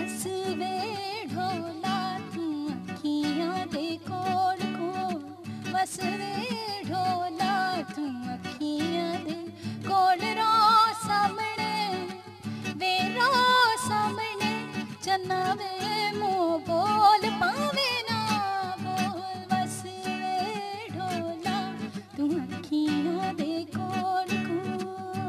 बस वे ढोला तू अखियां दे कोल कोल, बस वे ढोला तू अखियां दे कोल, रो सामने वे रो सामने चन्ना वे मुंह बोल पावे ना बोल, बस वे ढोला तू अखियां दे कोल कोल।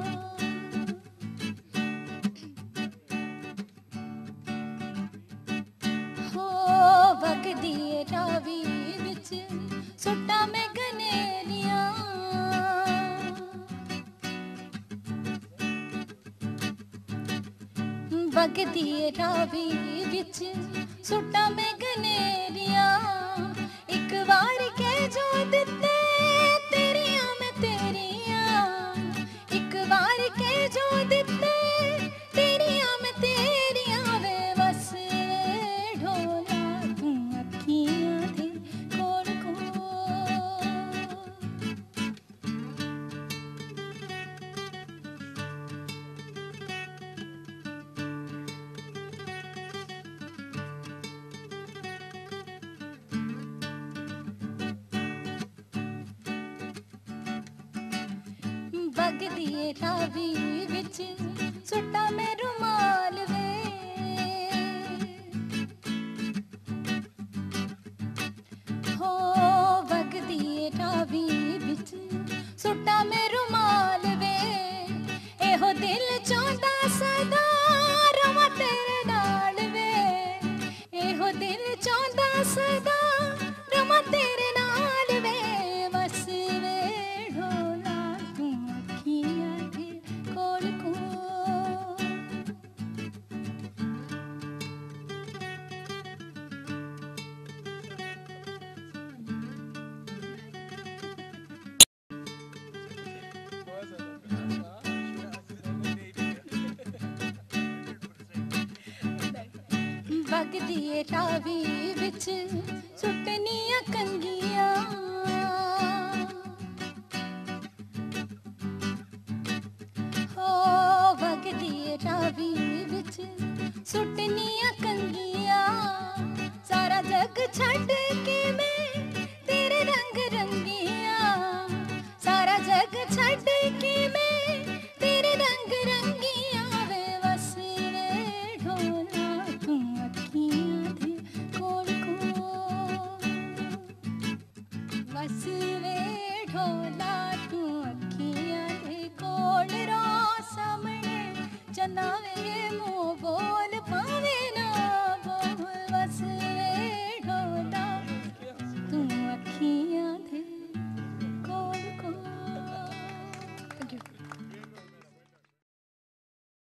हो वगदी रावी विच सुट्टा में गनेरियां, वगदी रावी विच सुट्टा में गनेरियां, एक बार के जो दिते तेरियां मैं तेरियां, एक बार के जो दिते तेरियां मैं तेरियां वे, बस वे ढोला तू अखियां दे कोल कोल। वगदी रावी विच सुट्टा में रुमाल वे, हो वगदी रावी विच सुट्टा में रुमाल वे, एहो दिल चाहता सदा रवां तेरे नाल वे, एहो दिल चाहता सदा रवां तेरे नाल वे, बस वे ढोला तू अखियां दे कोल कोल। वगदी रावी विच सुटनियां कंगियां, हो वगदी रावी विच सुटनियां कंगियां, सारा जग छड्ड के मैं तेरे रंग रंगियां, सारा जग छड्ड के मैं तेरे रंग रंगियां वे, बस वे ढोला तू अखियां दे कोल कोल, बस वे ढोला तू अखियां दे कोल, रो सामने चन्ना वे मुंह बोल